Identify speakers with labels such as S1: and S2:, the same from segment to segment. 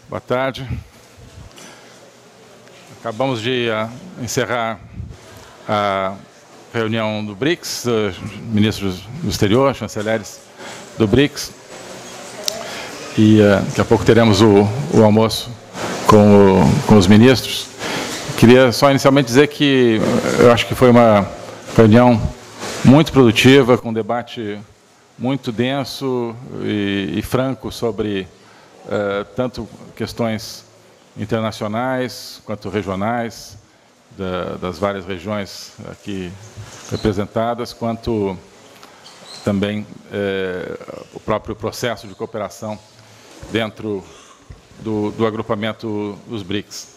S1: Boa tarde. Acabamos de encerrar a reunião do BRICS, ministros do exterior, chanceleres do BRICS, e daqui a pouco teremos o almoço com os ministros. Queria só inicialmente dizer que eu acho que foi uma reunião muito produtiva, com um debate muito denso e franco sobre tanto questões internacionais quanto regionais, das várias regiões aqui representadas, quanto também o próprio processo de cooperação dentro do agrupamento dos BRICS.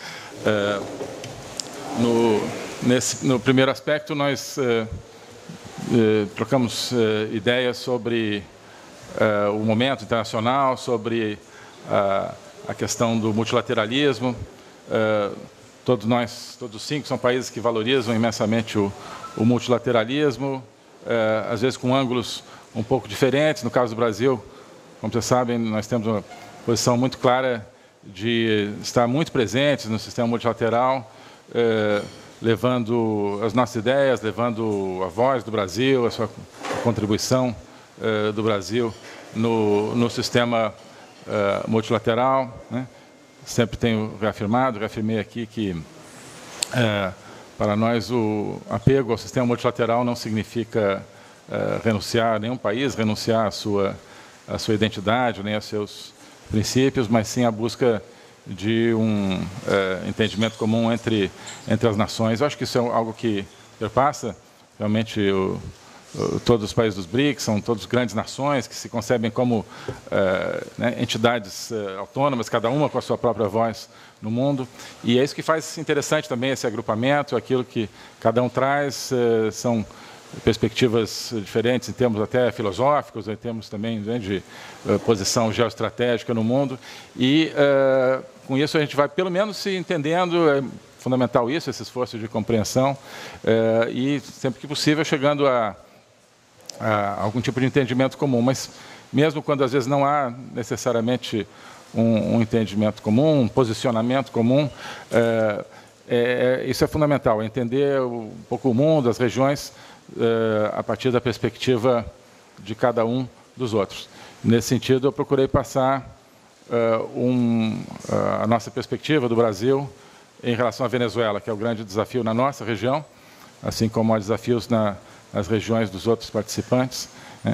S1: No primeiro aspecto, nós trocamos ideias sobre o momento internacional, sobre a questão do multilateralismo. Todos os 5 são países que valorizam imensamente o multilateralismo, às vezes com ângulos um pouco diferentes. No caso do Brasil, como vocês sabem, nós temos uma posição muito clara de estar muito presentes no sistema multilateral, levando as nossas ideias, levando a voz do Brasil, a sua contribuição do Brasil no sistema multilateral, né? Sempre tenho reafirmei aqui que para nós o apego ao sistema multilateral não significa renunciar, nenhum país renunciar à sua identidade, nem aos seus princípios, mas sim a busca de um entendimento comum entre as nações. Eu acho que isso é algo que perpassa realmente todos os países dos BRICS, são todos grandes nações que se concebem como entidades autônomas, cada uma com a sua própria voz no mundo. E é isso que faz interessante também esse agrupamento, aquilo que cada um traz, são perspectivas diferentes em termos até filosóficos, em termos também de posição geoestratégica no mundo. E com isso a gente vai pelo menos se entendendo, é fundamental isso, esse esforço de compreensão, e sempre que possível chegando a algum tipo de entendimento comum, mas mesmo quando às vezes não há necessariamente um entendimento comum, um posicionamento comum, isso é fundamental, entender um pouco o mundo, as regiões, a partir da perspectiva de cada um dos outros. Nesse sentido, eu procurei passar a nossa perspectiva do Brasil em relação à Venezuela, que é o grande desafio na nossa região, assim como há desafios nas regiões dos outros participantes,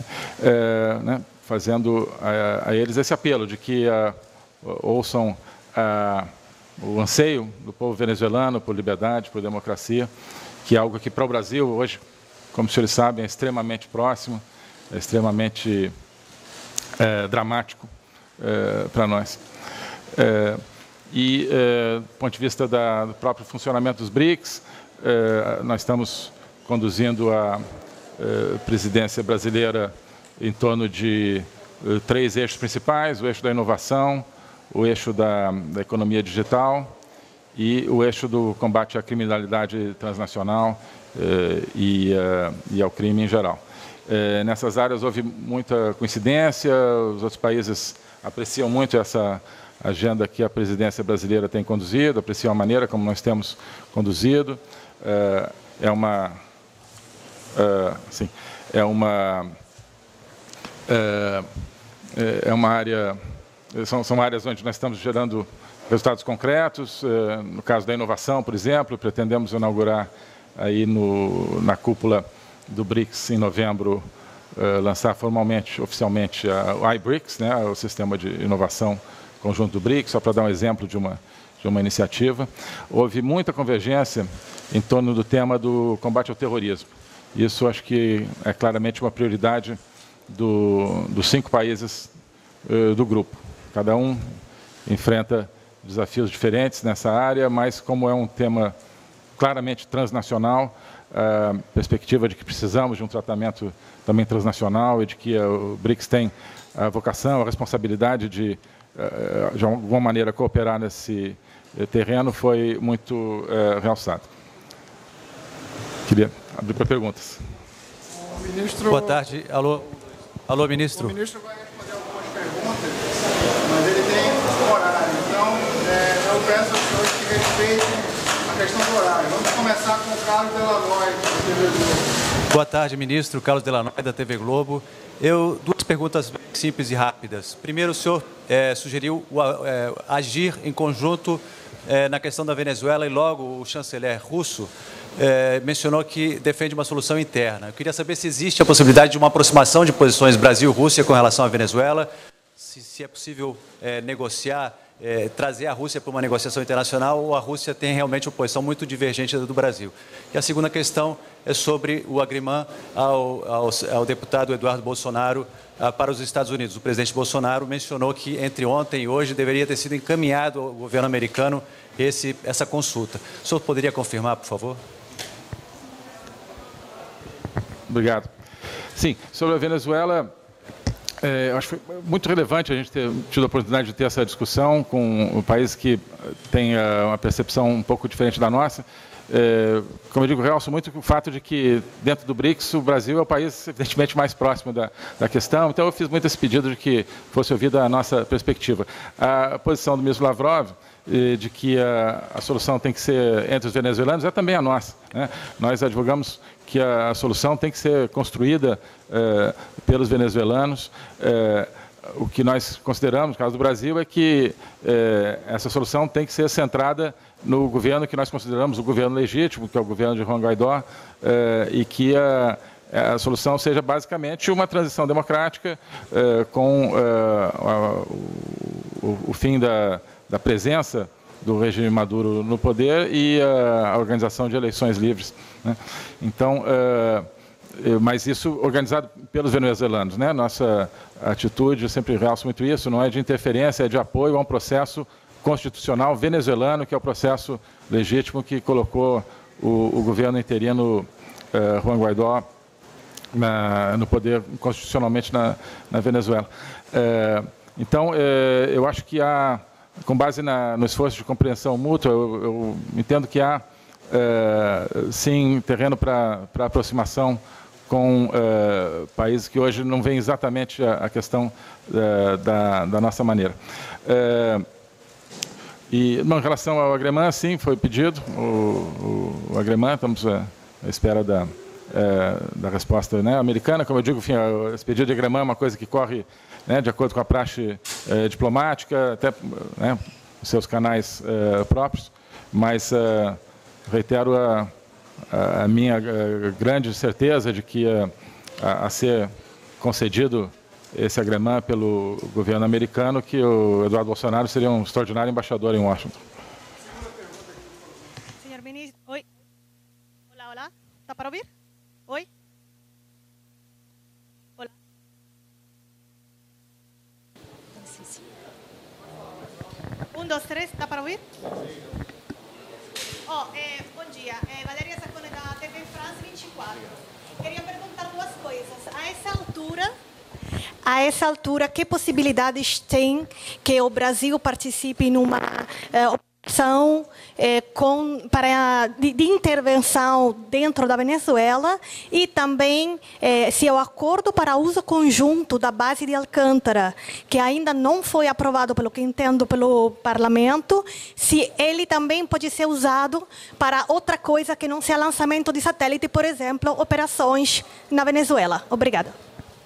S1: fazendo a eles esse apelo de que ouçam o anseio do povo venezuelano por liberdade, por democracia, que é algo que para o Brasil hoje, como os senhores sabem, é extremamente próximo, é extremamente dramático para nós. Do ponto de vista do próprio funcionamento dos BRICS, nós estamos conduzindo a presidência brasileira em torno de 3 eixos principais: o eixo da inovação, o eixo da economia digital e o eixo do combate à criminalidade transnacional e ao crime em geral. Nessas áreas houve muita coincidência, os outros países apreciam muito essa agenda que a presidência brasileira tem conduzido, apreciam a maneira como nós temos conduzido. É uma área, são áreas onde nós estamos gerando resultados concretos. No caso da inovação, por exemplo, pretendemos inaugurar aí na cúpula do BRICS em novembro, lançar formalmente, oficialmente, o iBRICS, né, o sistema de inovação conjunto do BRICS, só para dar um exemplo de uma iniciativa. Houve muita convergência em torno do tema do combate ao terrorismo. Isso acho que é claramente uma prioridade dos 5 países do grupo. Cada um enfrenta desafios diferentes nessa área, mas como é um tema claramente transnacional, a perspectiva de que precisamos de um tratamento também transnacional e de que o BRICS tem a vocação, a responsabilidade de alguma maneira cooperar nesse terreno foi muito realçado. Queria abrir para perguntas.
S2: Ministro... Boa tarde. Alô, ministro.
S3: O ministro vai responder algumas perguntas, mas ele tem horário. peço aos senhores que respeitem a questão do horário. Vamos começar com o Carlos Delanoy, da TV Globo.
S2: Boa tarde, ministro. Carlos Delanoy, da TV Globo. Duas perguntas bem simples e rápidas. Primeiro, o senhor sugeriu agir em conjunto na questão da Venezuela e logo o chanceler russo mencionou que defende uma solução interna. Eu queria saber se existe a possibilidade de uma aproximação de posições Brasil-Rússia com relação à Venezuela, se é possível negociar, trazer a Rússia para uma negociação internacional ou a Rússia tem realmente uma posição muito divergente do Brasil. E a segunda questão é sobre o agreement ao deputado Eduardo Bolsonaro para os Estados Unidos. O presidente Bolsonaro mencionou que entre ontem e hoje deveria ter sido encaminhado ao governo americano essa consulta. O senhor poderia confirmar, por favor?
S1: Obrigado. Sim, sobre a Venezuela, eu acho que foi muito relevante a gente ter tido a oportunidade de ter essa discussão com um país que tem uma percepção um pouco diferente da nossa. Como eu digo, realço muito o fato de que, dentro do BRICS, o Brasil é o país, evidentemente, mais próximo da questão. Então, eu fiz muito esse pedido de que fosse ouvida a nossa perspectiva. A posição do ministro Lavrov, de que a solução tem que ser entre os venezuelanos, é também a nossa, né? Nós advogamos que a solução tem que ser construída pelos venezuelanos. O que nós consideramos, no caso do Brasil, é que essa solução tem que ser centrada no governo que nós consideramos o governo legítimo, que é o governo de Juan Guaidó, e que a solução seja basicamente uma transição democrática com o fim da presença do regime Maduro no poder e a organização de eleições livres, né? Então, mas isso organizado pelos venezuelanos, né? Nossa atitude, eu sempre realço muito isso, não é de interferência, é de apoio a um processo constitucional venezuelano, que é o processo legítimo que colocou o governo interino Juan Guaidó no poder constitucionalmente na Venezuela. Então, eu acho que há, com base no esforço de compreensão mútua, eu entendo que há, sim, terreno para aproximação com países que hoje não veem exatamente a questão da nossa maneira. E, em relação ao agreement, sim, foi pedido o agreement, estamos à espera da resposta, né, americana. Como eu digo, enfim, esse pedido de agreement é uma coisa que corre, né, de acordo com a praxe diplomática, até, né, os seus canais próprios, mas reitero a minha grande certeza de que a ser concedido esse agreement pelo governo americano, que o Eduardo Bolsonaro seria um extraordinário embaixador em Washington.
S4: Senhor ministro, oi. Olá, olá. Está para ouvir? Oi. Olá. Um, dois, três. Está para ouvir? Bom dia. Valéria Zacone, da TV France 24. Queria perguntar duas coisas. A essa altura, que possibilidades tem que o Brasil participe numa operação de intervenção dentro da Venezuela e também se o acordo para uso conjunto da base de Alcântara, que ainda não foi aprovado, pelo que entendo, pelo Parlamento, se ele também pode ser usado para outra coisa que não seja lançamento de satélite, por exemplo, operações na Venezuela. Obrigada.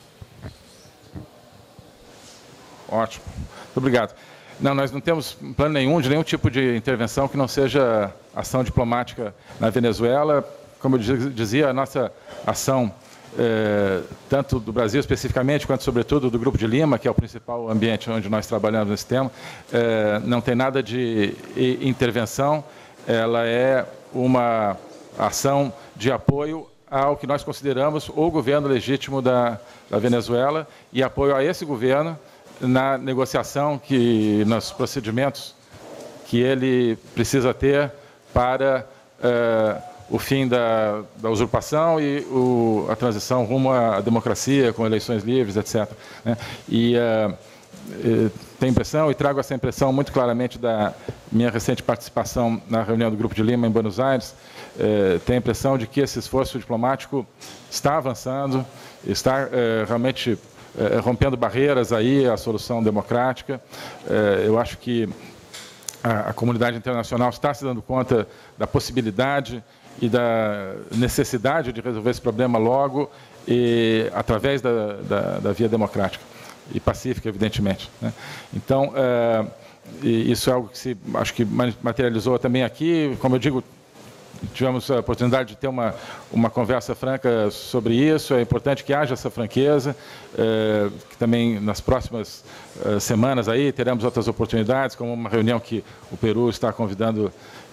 S1: Ótimo. Muito obrigado. Não, nós não temos plano nenhum de nenhum tipo de intervenção que não seja ação diplomática na Venezuela. Como eu dizia, a nossa ação, tanto do Brasil especificamente, quanto, sobretudo, do Grupo de Lima, que é o principal ambiente onde nós trabalhamos nesse tema, não tem nada de intervenção. Ela é uma ação de apoio ao que nós consideramos o governo legítimo da Venezuela e apoio a esse governo na negociação, nos procedimentos que ele precisa ter para o fim da usurpação e a transição rumo à democracia, com eleições livres, etc., né? E tenho impressão, e trago essa impressão muito claramente da minha recente participação na reunião do Grupo de Lima em Buenos Aires, tenho a impressão de que esse esforço diplomático está avançando, está realmente rompendo barreiras aí à solução democrática. Eu acho que a comunidade internacional está se dando conta da possibilidade e da necessidade de resolver esse problema logo e através da via democrática e pacífica, evidentemente, né? Então, isso é algo que acho que materializou também aqui. Como eu digo, tivemos a oportunidade de ter uma conversa franca sobre isso. É importante que haja essa franqueza, que também nas próximas semanas aí teremos outras oportunidades, como uma reunião que o Peru está convocando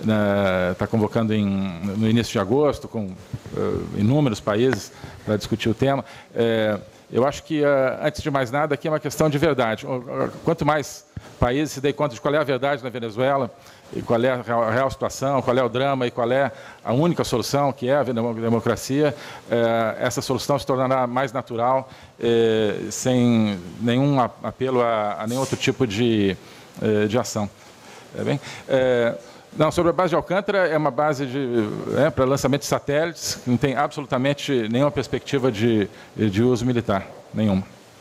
S1: no início de agosto, com inúmeros países para discutir o tema. Eu acho que, antes de mais nada, aqui é uma questão de verdade. Quanto mais países se dêem conta de qual é a verdade na Venezuela, e qual é a real situação, qual é o drama e qual é a única solução, que é a democracia, essa solução se tornará mais natural, sem nenhum apelo a nenhum outro tipo de ação. Bem? Não, sobre a base de Alcântara, é uma base para lançamento de satélites, que não tem absolutamente nenhuma perspectiva de uso militar, nenhuma.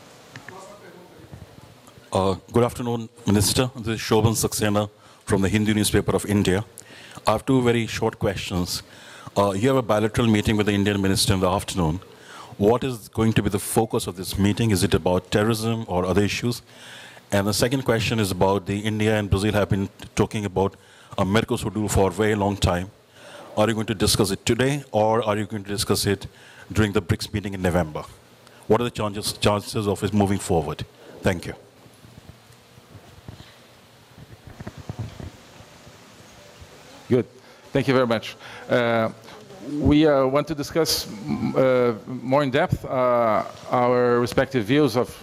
S5: Good afternoon, Minister. This is Shobhan Saxena from the Hindu newspaper of India. I have two very short questions. You have a bilateral meeting with the Indian minister in the afternoon. What is going to be the focus of this meeting? Is it about terrorism or other issues? And the second question is about India and Brazil have been talking about a Mercosur deal for a very long time. Are you going to discuss it today, or are you going to discuss it during the BRICS meeting in November? What are the chances of it moving forward? Thank you.
S1: Good. Thank you very much. We want to discuss more in depth our respective views of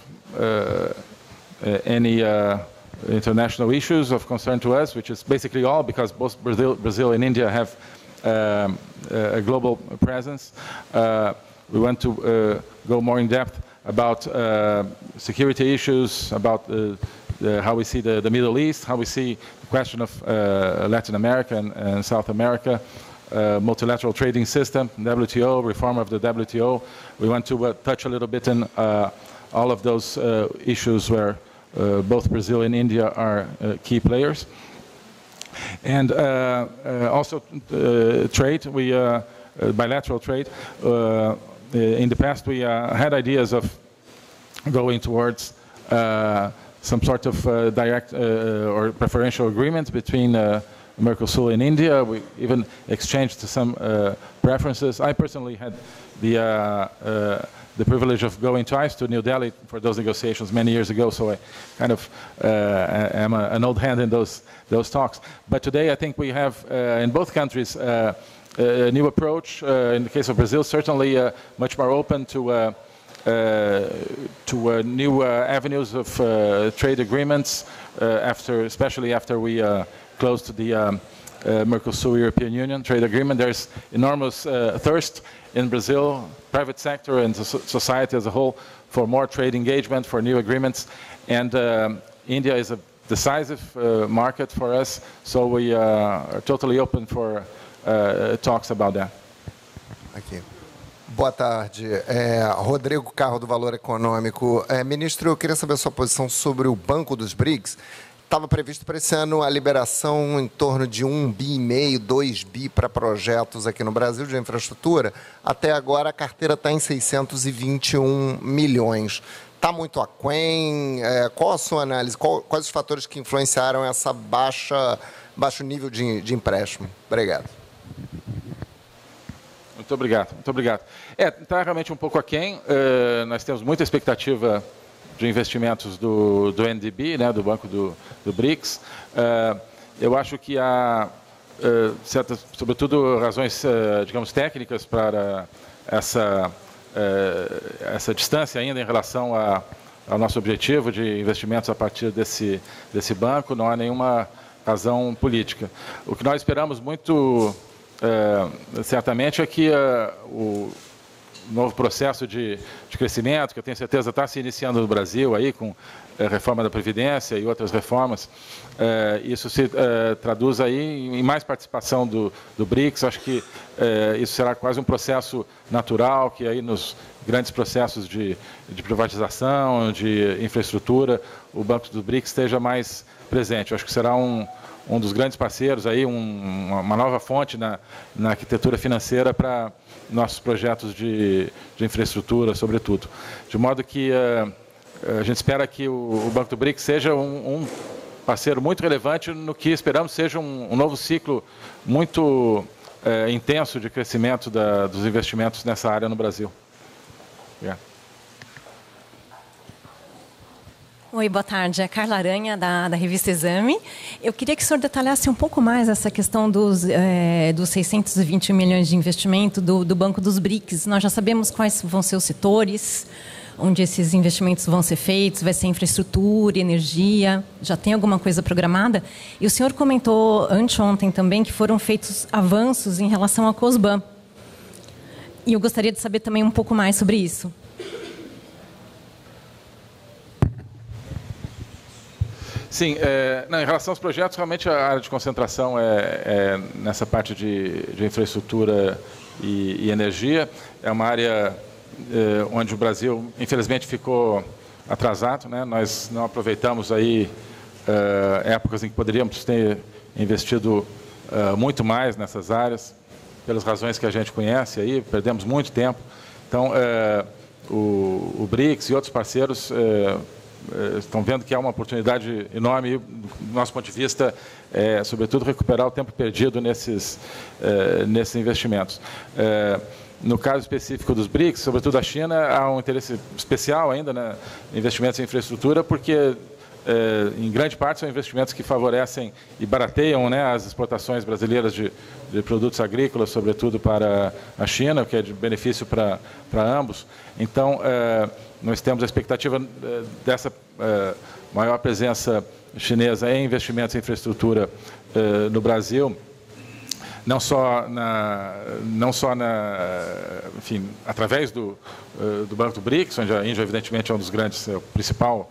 S1: any international issues of concern to us, which is basically all, because both Brazil and India have a global presence. We want to go more in depth about security issues, about how we see the Middle East, how we see the question of Latin America and South America, multilateral trading system, WTO, reform of the WTO. We want to touch a little bit in all of those issues where both Brazil and India are key players. And also trade, bilateral trade. In the past, we had ideas of going towards some sort of direct or preferential agreement between Mercosur and India. We even exchanged some preferences. I personally had the privilege of going twice to New Delhi for those negotiations many years ago, so I kind of am an old hand in those talks. But today I think we have in both countries a new approach. In the case of Brazil, certainly much more open to new avenues of trade agreements, especially after we closed the Mercosur-European Union trade agreement. There's enormous thirst in Brazil, private sector and society as a whole, for more trade engagement, for new agreements. And India is a decisive market for us, so we are totally open for talks about that.
S6: Aqui. Boa tarde. Rodrigo Carro, do Valor Econômico. Ministro, eu queria saber a sua posição sobre o Banco dos BRICS. Estava previsto para esse ano a liberação em torno de 1,5 bi, 2 bi para projetos aqui no Brasil de infraestrutura. Até agora a carteira está em 621 milhões. Está muito aquém? Qual a sua análise? Quais os fatores que influenciaram essa baixo nível de empréstimo? Obrigado.
S1: Muito obrigado, muito obrigado. Está realmente um pouco aquém. Nós temos muita expectativa de investimentos do NDB, né, do Banco do BRICS. Eu acho que há certas, sobretudo, razões, digamos, técnicas para essa distância ainda em relação ao nosso objetivo de investimentos a partir desse banco. Não há nenhuma razão política. O que nós esperamos muito, certamente, é que o novo processo de crescimento, que eu tenho certeza está se iniciando no Brasil, aí, com a reforma da Previdência e outras reformas, isso se traduz aí em mais participação do BRICS. Acho que isso será quase um processo natural, que aí nos grandes processos de privatização, de infraestrutura, o Banco do BRICS esteja mais presente. Acho que será um um dos grandes parceiros, aí, uma nova fonte na arquitetura financeira para nossos projetos de infraestrutura, sobretudo. De modo que a gente espera que o Banco do BRICS seja um parceiro muito relevante no que esperamos seja um novo ciclo muito intenso de crescimento dos investimentos nessa área no Brasil. Yeah.
S7: Oi, boa tarde. É Carla Aranha, da revista Exame. Eu queria que o senhor detalhasse um pouco mais essa questão dos 620 milhões de investimento do Banco dos BRICS. Nós já sabemos quais vão ser os setores onde esses investimentos vão ser feitos, vai ser infraestrutura, energia, já tem alguma coisa programada? E o senhor comentou anteontem também que foram feitos avanços em relação à COSBAN. E eu gostaria de saber também um pouco mais sobre isso.
S1: Sim, em relação aos projetos, realmente a área de concentração é nessa parte de infraestrutura e energia. É uma área onde o Brasil, infelizmente, ficou atrasado, né? Nós não aproveitamos aí épocas em que poderíamos ter investido muito mais nessas áreas, pelas razões que a gente conhece aí, perdemos muito tempo. Então, o BRICS e outros parceiros estão vendo que há uma oportunidade enorme, do nosso ponto de vista, sobretudo, recuperar o tempo perdido nesses investimentos. No caso específico dos BRICS, sobretudo a China, há um interesse especial ainda em investimentos em infraestrutura, porque, em grande parte, são investimentos que favorecem e barateiam, né, as exportações brasileiras de produtos agrícolas, sobretudo para a China, o que é de benefício para ambos. Então, nós temos a expectativa dessa maior presença chinesa em investimentos em infraestrutura no Brasil, não só enfim, através do Banco do BRICS, onde a Índia, evidentemente, é um dos grandes, o principal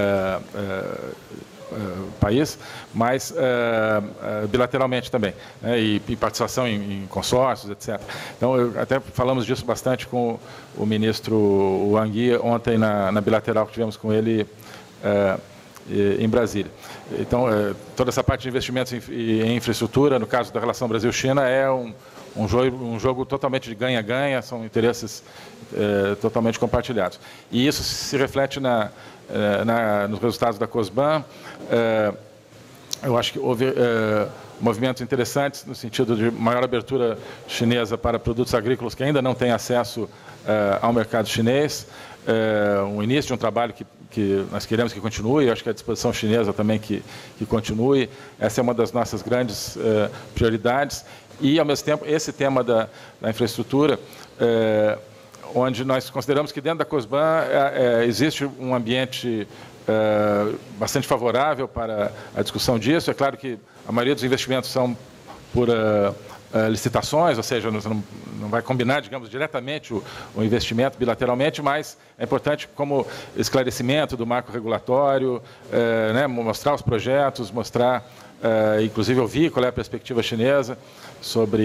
S1: país, mas bilateralmente também, né, e participação em consórcios, etc. Então, até falamos disso bastante com o ministro Wang Yi ontem na bilateral que tivemos com ele em Brasília. Então, toda essa parte de investimentos em infraestrutura, no caso da relação Brasil-China, é um jogo totalmente de ganha-ganha, são interesses totalmente compartilhados. E isso se reflete nos resultados da COSBAN. Eu acho que houve movimentos interessantes no sentido de maior abertura chinesa para produtos agrícolas que ainda não têm acesso ao mercado chinês, um início de um trabalho que nós queremos que continue, eu acho que a disposição chinesa também que continue. Essa é uma das nossas grandes prioridades. E, ao mesmo tempo, esse tema da infraestrutura, onde nós consideramos que dentro da COSBAN existe um ambiente bastante favorável para a discussão disso. É claro que a maioria dos investimentos são por licitações, ou seja, não vai combinar, digamos, diretamente o investimento bilateralmente, mas é importante como esclarecimento do marco regulatório, né, mostrar os projetos, mostrar, inclusive ouvir qual é a perspectiva chinesa sobre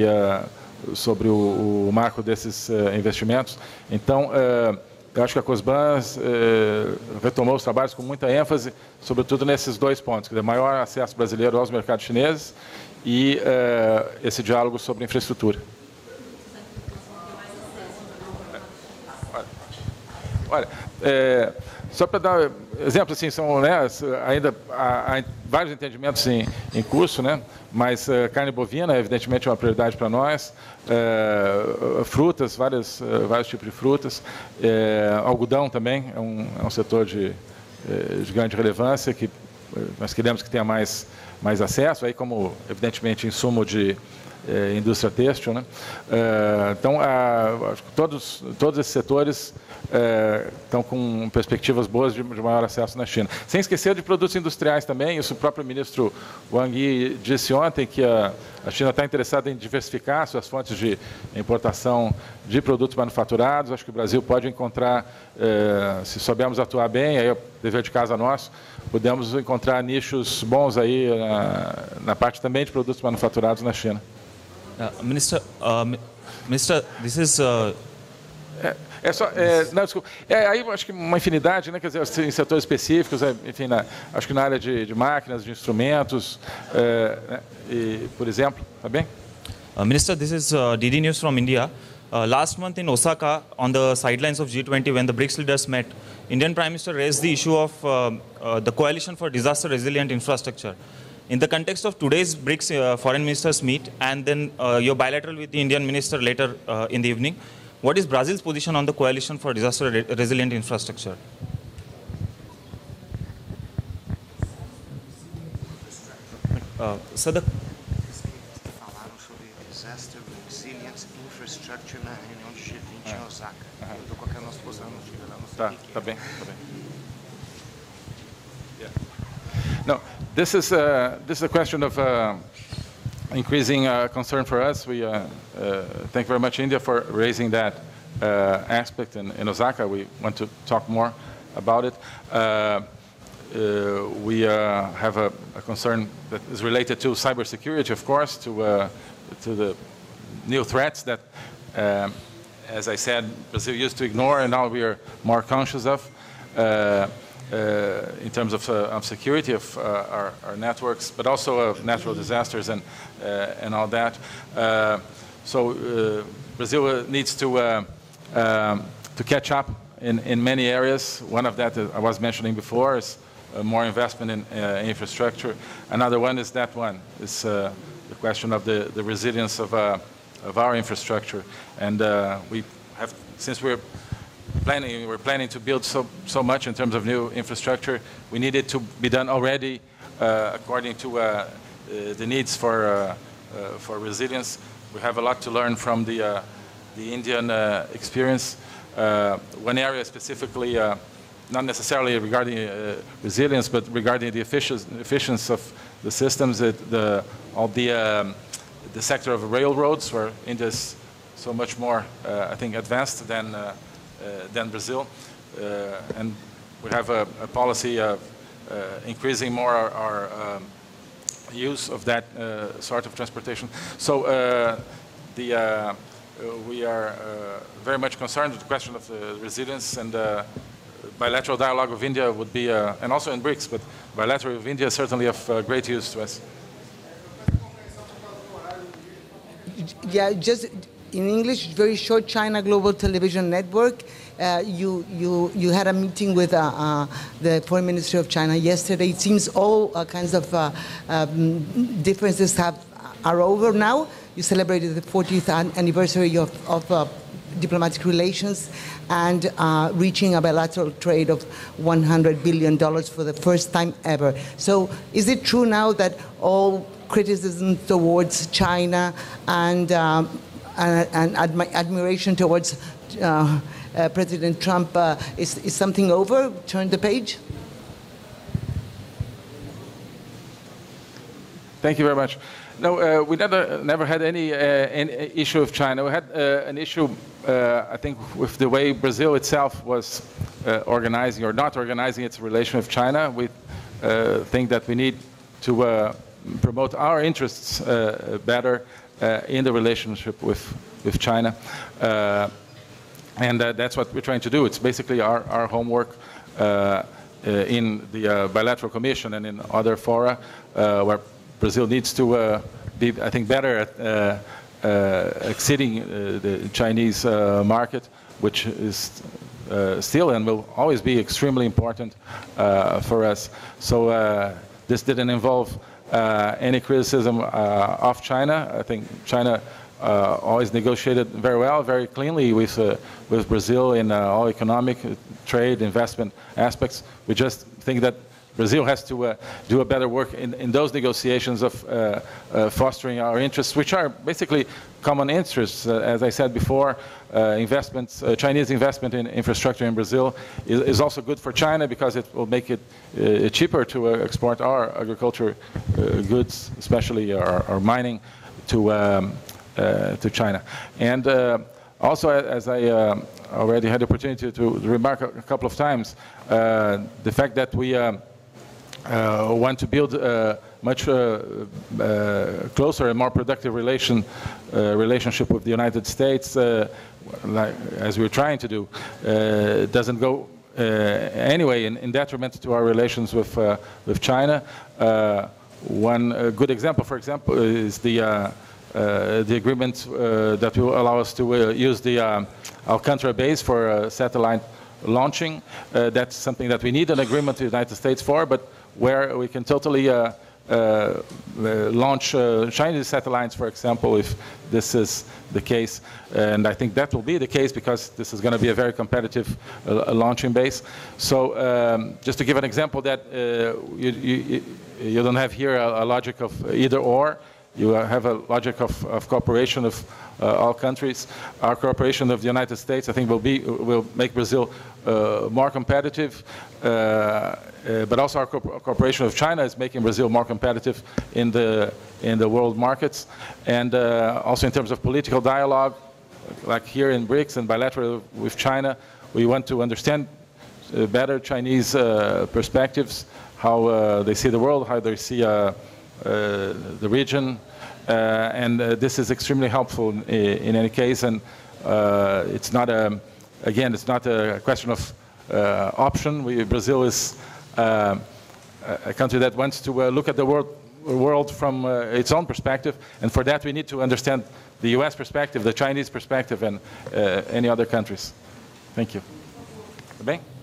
S1: o marco desses investimentos. Então, eu acho que a COSBAN retomou os trabalhos com muita ênfase, sobretudo nesses dois pontos, que é maior acesso brasileiro aos mercados chineses e esse diálogo sobre infraestrutura. Olha, só para dar exemplo, assim, são, né, ainda há vários entendimentos em curso, né, mas carne bovina, evidentemente, é uma prioridade para nós, frutas, vários tipos de frutas, algodão também é um setor de grande relevância, que nós queremos que tenha mais acesso, aí como, evidentemente, insumo de indústria têxtil, né? Então, acho que todos esses setores estão com perspectivas boas de maior acesso na China. Sem esquecer de produtos industriais também, isso o próprio ministro Wang Yi disse ontem, que a China está interessada em diversificar suas fontes de importação de produtos manufaturados. Acho que o Brasil pode encontrar, se soubermos atuar bem, aí é o dever de casa nosso, podemos encontrar nichos bons aí na parte também de produtos manufaturados na China.
S8: Minister, this is...
S1: Não, desculpa. Aí eu acho que uma infinidade, né? Quer dizer, em setores específicos, enfim, acho que na área de máquinas, de instrumentos, por exemplo, tá bem?
S8: Minister, this is DD News from India. Last month in Osaka, on the sidelines of G20, when the BRICS leaders met, Indian Prime Minister raised the issue of the Coalition for Disaster Resilient Infrastructure. In the context of today's BRICS foreign ministers meet and then your bilateral with the Indian minister later in the evening, what is Brazil's position on the Coalition for Disaster Resilient Infrastructure? So the
S9: falaram sobre disaster resilient infrastructure na reunião de G20 em Osaka. Eu estou com a nossa posição, não estive lá, não sei o que
S1: Tá bem. No, this is a question of increasing concern for us. We thank very much India for raising that aspect in Osaka. We want to talk more about it. We have a concern that is related to cybersecurity, of course, to the new threats that, as I said, Brazil used to ignore, and now we are more conscious of. In terms of security of our networks, but also of natural disasters and all that. So Brazil needs to catch up in many areas. One of that I was mentioning before is more investment in infrastructure. Another one is that one. It's the question of the resilience of our infrastructure, and we have, since we're planning to build so much in terms of new infrastructure. We need it to be done already according to the needs for resilience. We have a lot to learn from the Indian experience. One area specifically, not necessarily regarding resilience, but regarding the efficiency of the systems, all the sector of railroads, where India is so much more, I think, advanced than Brazil, and we have a policy of increasing more our use of that sort of transportation. So we are very much concerned with the question of resilience, and bilateral dialogue with India would be, and also in BRICS, but bilateral with India is certainly of great use to us.
S10: Yeah, just in English, very short. China Global Television Network. You had a meeting with the Foreign Ministry of China yesterday. It seems all kinds of differences are over now. You celebrated the 40th anniversary of diplomatic relations and reaching a bilateral trade of $100 billion for the first time ever. So is it true now that all criticism towards China and admiration towards President Trump is something over? Turn the page?
S1: Thank you very much. No, we never had any issue with China. We had an issue, I think, with the way Brazil itself was organizing or not organizing its relation with China. We think that we need to promote our interests better in the relationship with China. And that's what we're trying to do. It's basically our homework in the bilateral commission and in other fora where Brazil needs to be, I think, better at exceeding the Chinese market, which is still and will always be extremely important for us. So this didn't involve any criticism of China. I think China always negotiated very well, very cleanly with Brazil in all economic, trade, investment aspects. We just think that Brazil has to do a better work in those negotiations of fostering our interests, which are basically common interests. As I said before, Chinese investment in infrastructure in Brazil is also good for China because it will make it cheaper to export our agriculture goods, especially our mining, to China. And also, as I already had the opportunity to remark a couple of times, the fact that we want to build a much closer and more productive relationship with the United States as we're trying to do, doesn't go anyway in detriment to our relations with China. One good example, for example, is the agreement that will allow us to use the Alcantara base for satellite launching. That's something that we need an agreement with the United States for, but where we can totally launch Chinese satellites, for example, if this is the case. And I think that will be the case because this is going to be a very competitive launching base. So just to give an example that you don't have here a logic of either or. You have a logic of cooperation of all countries. Our cooperation of the United States, I think, will make Brazil more competitive. But also our cooperation with China is making Brazil more competitive in the world markets. And also in terms of political dialogue, like here in BRICS and bilateral with China, we want to understand better Chinese perspectives, how they see the world, how they see the region, and this is extremely helpful in any case. And it's not again, it's not a question of option. Brazil is a country that wants to look at the world from its own perspective, and for that we need to understand the U.S. perspective, the Chinese perspective, and any other countries. Thank you. Bem?